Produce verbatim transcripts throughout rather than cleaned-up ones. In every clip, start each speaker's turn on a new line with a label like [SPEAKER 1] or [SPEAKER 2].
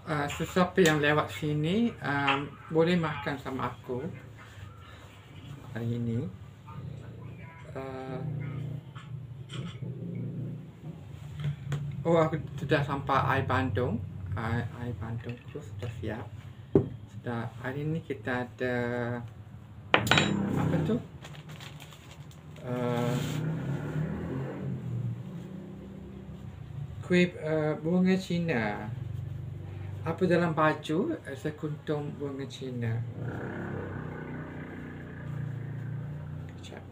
[SPEAKER 1] uh, sesiapa yang lewat sini um, boleh makan sama aku hari ini. Uh, oh, aku sudah sampai air bandung. Air, air bandung tu sudah siap. Sudah. Hari ini kita ada apa tu? Uh, kuih uh, bunga Cina. Apa dalam baju? Uh, sekuntum bunga Cina. Kejap.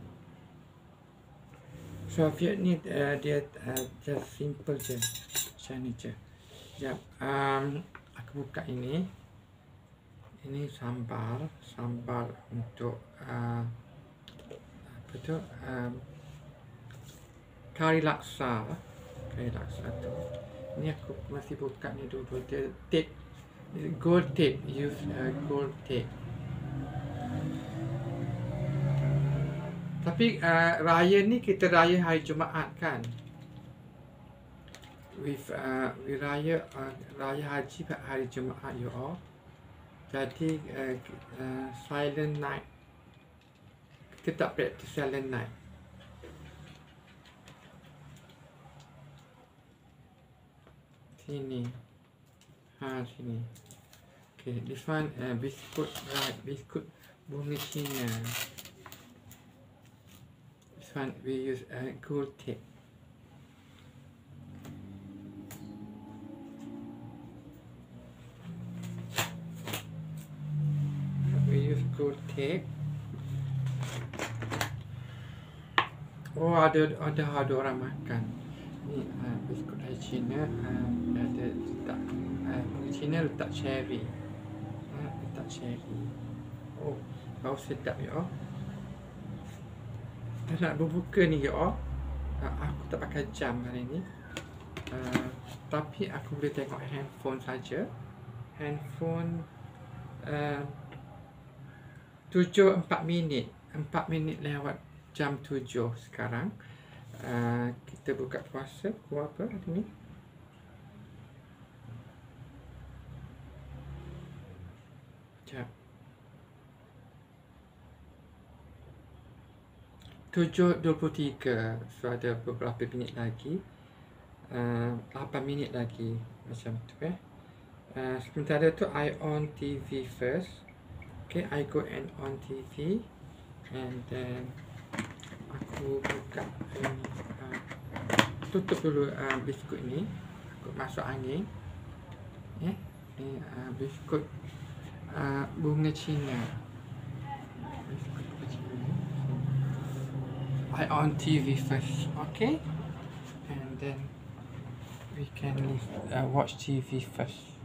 [SPEAKER 1] Soviet ni uh, dia uh, just simple je. Macam ni je. Sekejap. Um, aku buka ini. Ini sambal. Sambal untuk uh, apa tu? Um, kari laksa. Kari laksa tu. Ni aku masih buka ni dulu. Dia tape. Gold tape. Use uh, gold tape. Tapi uh, raya ni kita raya hari Jumaat kan? With, uh, we raya uh, raya haji hari Jumaat you all. Jadi uh, uh, silent night. Kita tak practice silent night. Sini. Ha, sini. Okay, this one uh, biskut, right, biskut bunga Cina. This one we use uh, gold tape. We use gold tape. Oh, ada ada ada orang makan. Ni uh, biskut air Cina, uh, ada letak uh, bunga Cina, letak cherry. Uh, letak cherry. Oh, bau sedap ya. Dah nak berbuka ni ya. Uh, aku tak pakai jam hari ni. Uh, tapi aku boleh tengok handphone saja. Handphone uh, tujuh empat minit. empat minit lewat jam tujuh sekarang. Uh, kita buka puasa. Pukul apa hari ni? Sekejap. tujuh dua puluh tiga. So ada beberapa minit lagi. Uh, lapan minit lagi. Macam tu eh. Uh, sementara tu I on T V first. Okay, I go and on T V. And then aku buka ini. Uh, tutup dulu uh, biskut ni. Aku masuk angin. Eh, ni uh, biskut uh, bunga Cina. Biskut bunga Cina. I on T V first, okay? And then we can uh, watch T V first.